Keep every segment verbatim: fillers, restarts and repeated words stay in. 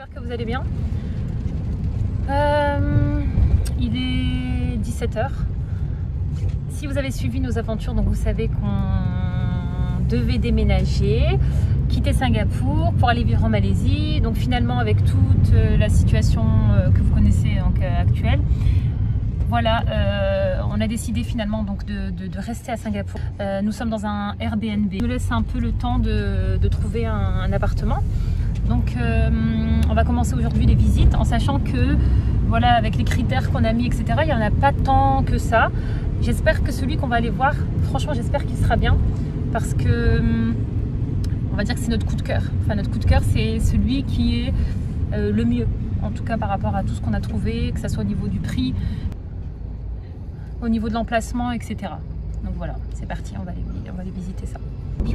J'espère que vous allez bien. Euh, il est dix-sept heures. Si vous avez suivi nos aventures, donc vous savez qu'on devait déménager, quitter Singapour pour aller vivre en Malaisie. Donc finalement, avec toute la situation que vous connaissez donc, actuelle, voilà, euh, on a décidé finalement donc de, de, de rester à Singapour. Euh, nous sommes dans un Airbnb. Ça nous laisse un peu le temps de, de trouver un, un appartement. Donc euh, on va commencer aujourd'hui les visites en sachant que voilà, avec les critères qu'on a mis, et cetera, il n'y en a pas tant que ça. J'espère que celui qu'on va aller voir, franchement j'espère qu'il sera bien parce que on va dire que c'est notre coup de cœur. Enfin notre coup de cœur c'est celui qui est euh, le mieux, en tout cas par rapport à tout ce qu'on a trouvé, que ce soit au niveau du prix, au niveau de l'emplacement, et cetera. Donc voilà, c'est parti, on va aller, on va aller visiter ça.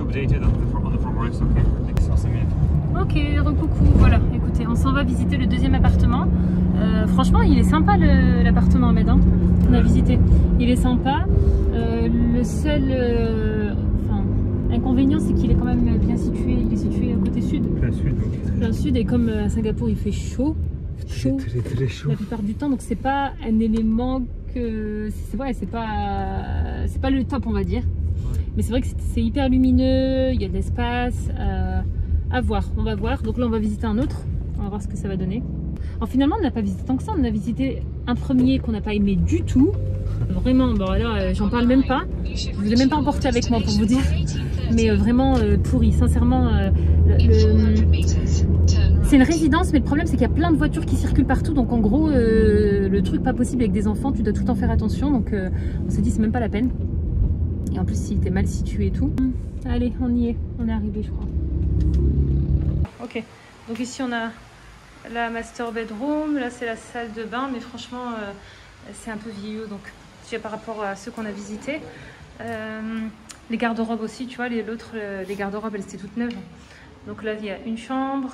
Ok, recoucou, voilà, écoutez, on s'en va visiter le deuxième appartement. Euh, franchement, il est sympa l'appartement Ahmed, hein, qu'on a visité. Il est sympa. Euh, le seul euh, enfin, inconvénient, c'est qu'il est quand même bien situé. Il est situé à côté sud. Plein sud, donc. Plein sud, et comme à Singapour, il fait chaud. Chaud, très, très, très chaud la plupart du temps, donc c'est pas un élément que c'est vrai, c'est pas c'est pas le top, on va dire, ouais. Mais c'est vrai que c'est hyper lumineux, il y a de l'espace, euh, à voir, on va voir. Donc là on va visiter un autre, on va voir ce que ça va donner. Alors finalement on n'a pas visité tant que ça, on a visité un premier qu'on n'a pas aimé du tout, vraiment. Bon alors j'en parle même pas, je vous ai même pas emporté avec moi pour vous dire, mais euh, vraiment euh, pourri, sincèrement. euh, le, le C'est une résidence, mais le problème c'est qu'il y a plein de voitures qui circulent partout. Donc en gros, euh, le truc pas possible avec des enfants, tu dois tout en faire attention. Donc euh, on s'est dit c'est même pas la peine. Et en plus si t'es mal situé et tout. Allez, on y est, on est arrivé je crois. Ok, donc ici on a la master bedroom, là c'est la salle de bain, mais franchement euh, c'est un peu vieillot. Donc déjà par rapport à ceux qu'on a visités. Euh, les garde-robes aussi, tu vois, l'autre, les, les garde-robes elles étaient toutes neuves. Donc là il y a une chambre.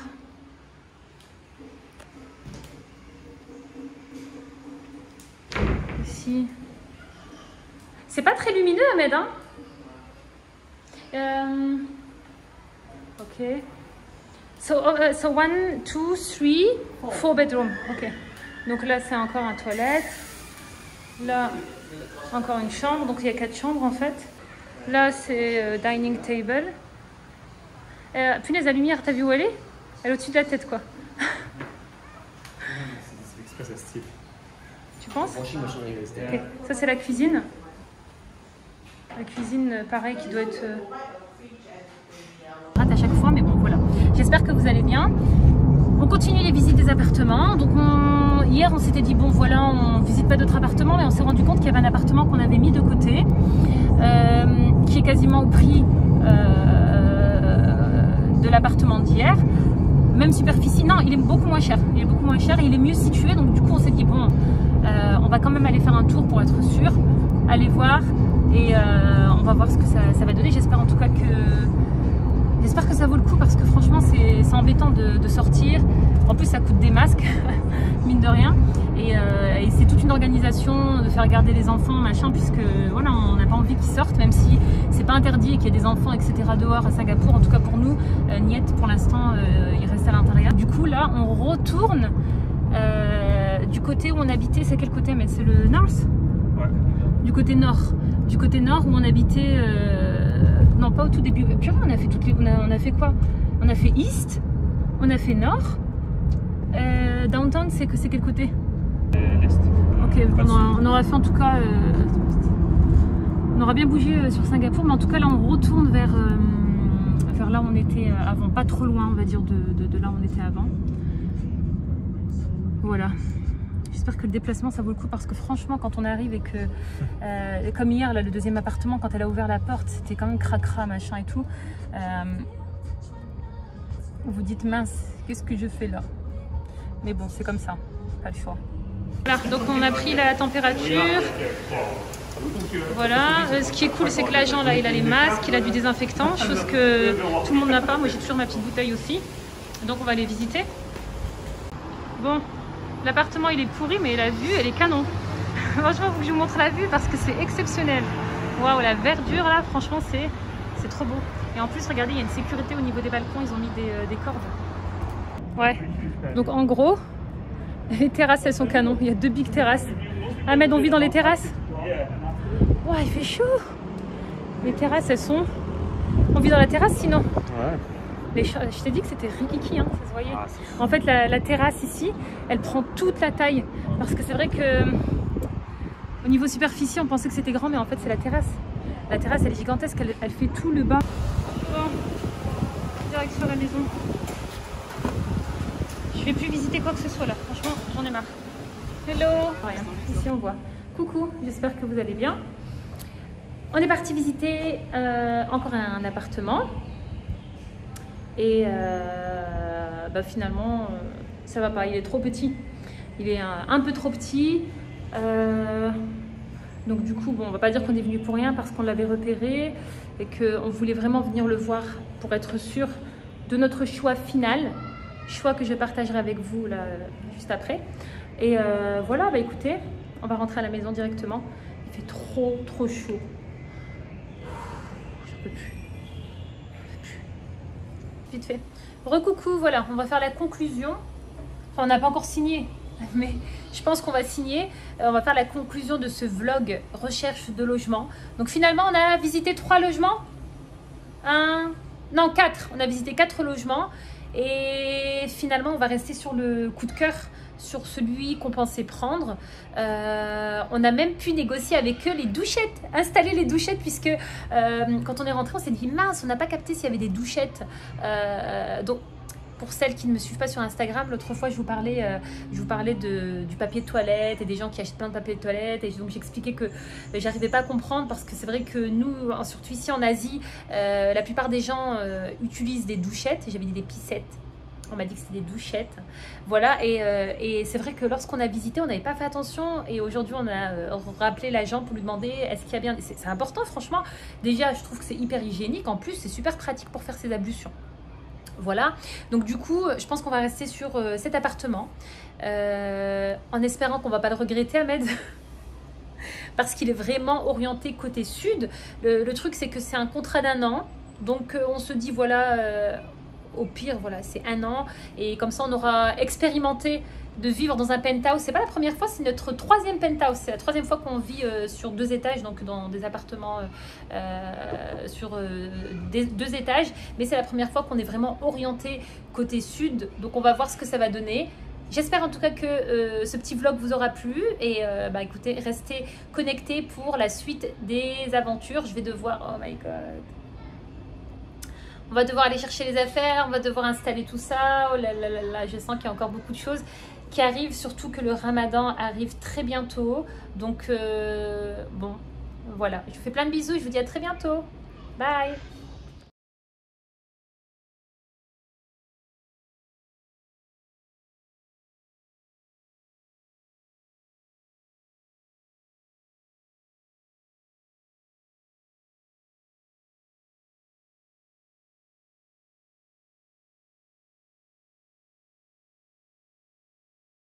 Ici. C'est pas très lumineux Ahmed, hein. euh... Ok. So, uh, so one, two, three, four bedroom. Ok. Donc là c'est encore une toilette. Là encore une chambre. Donc il y a quatre chambres en fait. Là c'est euh, dining table. Euh, punaise, la lumière, t'as vu où elle est? Elle est au-dessus de la tête quoi. C'est express à style. Tu penses? Okay. Ça c'est la cuisine. La cuisine pareil qui doit être euh... rate à chaque fois, mais bon voilà. J'espère que vous allez bien. On continue les visites des appartements. Donc on... hier on s'était dit bon voilà, on visite pas d'autres appartements, mais on s'est rendu compte qu'il y avait un appartement qu'on avait mis de côté, euh, qui est quasiment au prix euh, de l'appartement d'hier. Même superficie, non, il est beaucoup moins cher. Il est beaucoup moins cher et il est mieux situé. Donc du coup on s'est dit bon, euh, on va quand même aller faire un tour pour être sûr, aller voir et euh, on va voir ce que ça, ça va donner. J'espère en tout cas que j'espère que ça vaut le coup parce que franchement c'est embêtant de, de sortir. En plus ça coûte des masques, mine de rien. Et, euh, et c'est toute une organisation de faire garder les enfants, machin, puisque voilà, on n'a pas envie qu'ils sortent, même si c'est pas interdit et qu'il y a des enfants, et cetera dehors à Singapour. En tout cas pour nous, euh, niet, pour l'instant, euh, ils restent à l'intérieur. Du coup là, on retourne euh, du côté où on habitait. C'est quel côté? Mais c'est le north? Ouais. Du côté nord. Du côté nord où on habitait. Euh, non, pas au tout début. Puis on a fait toutes les. On a, on a fait quoi? On a fait east, on a fait nord. Euh, downtown, c'est que c'est quel côté? L'est. Ok, on aura, on aura fait en tout cas. Euh, on aura bien bougé euh, sur Singapour, mais en tout cas là on retourne vers, euh, vers là où on était avant, pas trop loin on va dire de, de, de là où on était avant. Voilà. J'espère que le déplacement ça vaut le coup parce que franchement quand on arrive et que euh, comme hier là, le deuxième appartement quand elle a ouvert la porte c'était quand même cracra machin et tout. Euh, vous dites mince qu'est-ce que je fais là? Mais bon c'est comme ça, pas le choix. Voilà, donc on a pris la température. Voilà, ce qui est cool c'est que l'agent là il a les masques, il a du désinfectant, chose que tout le monde n'a pas. Moi j'ai toujours ma petite bouteille aussi. Donc on va les visiter. Bon, l'appartement il est pourri mais la vue elle est canon. Franchement faut que je vous montre la vue parce que c'est exceptionnel. Waouh, la verdure là franchement c'est c'est trop beau. Et en plus regardez il y a une sécurité au niveau des balcons, ils ont mis des, euh, des cordes. Ouais. Donc en gros, les terrasses elles sont canon. Il y a deux big terrasses. Ahmed, on vit dans les terrasses. Ouais, il fait chaud. Les terrasses elles sont. On vit dans la terrasse sinon. Ouais. Les... Je t'ai dit que c'était rikiki, hein, ça se voyait. Ah, en fait, la, la terrasse ici, elle prend toute la taille. Parce que c'est vrai que au niveau superficie, on pensait que c'était grand, mais en fait, c'est la terrasse. La terrasse, elle est gigantesque, elle, elle fait tout le bas. Bon, direction la maison. Je vais plus visiter quoi que ce soit là. Franchement, j'en ai marre. Hello. Rien. Ici, on voit. Coucou, j'espère que vous allez bien. On est parti visiter euh, encore un, un appartement. Et euh, bah finalement, euh, ça va pas, il est trop petit. Il est un, un peu trop petit. Euh, donc du coup, bon, on va pas dire qu'on est venu pour rien parce qu'on l'avait repéré et qu'on voulait vraiment venir le voir pour être sûr de notre choix final. Choix que je partagerai avec vous là, juste après. Et euh, voilà, bah écoutez, on va rentrer à la maison directement. Il fait trop, trop chaud. Je peux plus. Vite fait. Recoucou, voilà, on va faire la conclusion. Enfin, on n'a pas encore signé, mais je pense qu'on va signer. Euh, on va faire la conclusion de ce vlog recherche de logement. Donc finalement, on a visité trois logements. Un, non, quatre. On a visité quatre logements. Et finalement, on va rester sur le coup de cœur, sur celui qu'on pensait prendre. Euh, on a même pu négocier avec eux les douchettes, installer les douchettes, puisque euh, quand on est rentré, on s'est dit mince, on n'a pas capté s'il y avait des douchettes. Euh, donc, pour celles qui ne me suivent pas sur Instagram, l'autre fois, je vous parlais, euh, je vous parlais de, du papier de toilette et des gens qui achètent plein de papier de toilette. Et donc, j'expliquais que j'arrivais pas à comprendre parce que c'est vrai que nous, surtout ici en Asie, euh, la plupart des gens euh, utilisent des douchettes. J'avais dit des pissettes. On m'a dit que c'était des douchettes. Voilà, et, euh, et c'est vrai que lorsqu'on a visité, on n'avait pas fait attention. Et aujourd'hui, on a euh, rappelé l'agent pour lui demander est-ce qu'il y a bien... C'est important, franchement. Déjà, je trouve que c'est hyper hygiénique. En plus, c'est super pratique pour faire ses ablutions. Voilà, donc du coup, je pense qu'on va rester sur euh, cet appartement. Euh, en espérant qu'on ne va pas le regretter, Ahmed. Parce qu'il est vraiment orienté côté sud. Le, le truc, c'est que c'est un contrat d'un an. Donc, euh, on se dit, voilà... Euh, au pire, voilà, c'est un an. Et comme ça, on aura expérimenté de vivre dans un penthouse. C'est pas la première fois, c'est notre troisième penthouse. C'est la troisième fois qu'on vit euh, sur deux étages, donc dans des appartements euh, sur euh, des, deux étages. Mais c'est la première fois qu'on est vraiment orienté côté sud. Donc, on va voir ce que ça va donner. J'espère en tout cas que euh, ce petit vlog vous aura plu. Et euh, bah, écoutez, restez connectés pour la suite des aventures. Je vais devoir... Oh my God. On va devoir aller chercher les affaires, on va devoir installer tout ça. Oh là là là là, je sens qu'il y a encore beaucoup de choses qui arrivent, surtout que le ramadan arrive très bientôt. Donc, euh, bon, voilà. Je vous fais plein de bisous, je vous dis à très bientôt. Bye!